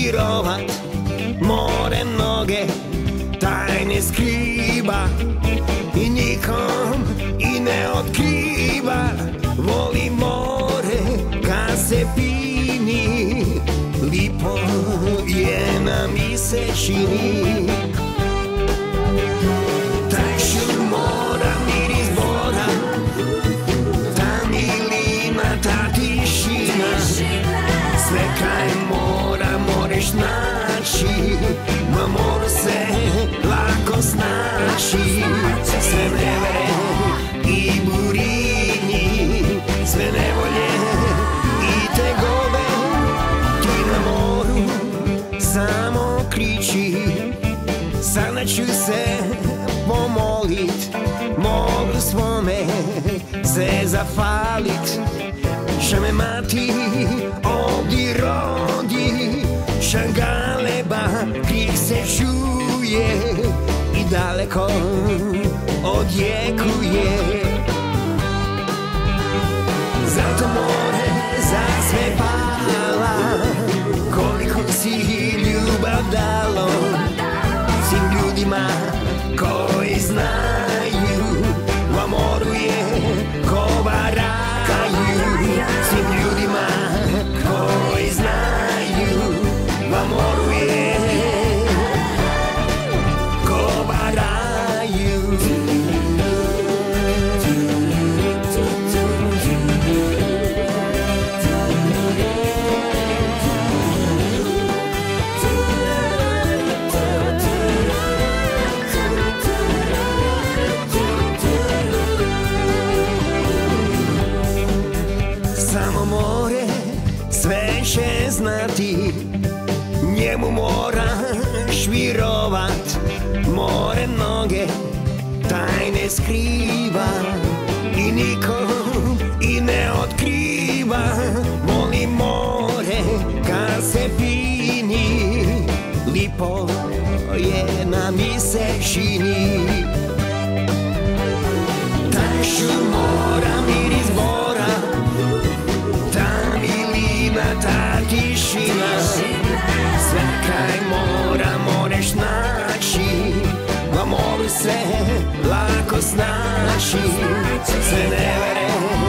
šmirovat, more mnoge tajne skriva i nikom i ne otkriva. Voli more kad se pini, lipo je nam i se čini. Taj šum mora, miris bora, ta milina, ta tišina, sve kraj mora moreš naći, na moru se lako snaći. Sve nevere i burini, sve nevolje i tegobe, ti na moru samo kriči. Sada ću se pomolit, mogu svome se zafalit. Ša me mati ovdje rodi, ša galeba krik se čuje i daleko odjekuje. Zato more za sve pala, koliko si ljubav dalo svim ljudima koji znaju, u amoru je ko varaju. Svim ljudima koji znaju, u amoru je ko varaju. Samo more sve će znati, njemu moraš virovat. More mnoge tajne skriva i nikom i ne otkriva. Voli more kad se pini, lipo je nam i se čini. Taj šum mora, miris bora, ta milina, ta tišina, sve kraj mora moreš naći, na moru se lako snaći. Sve nevere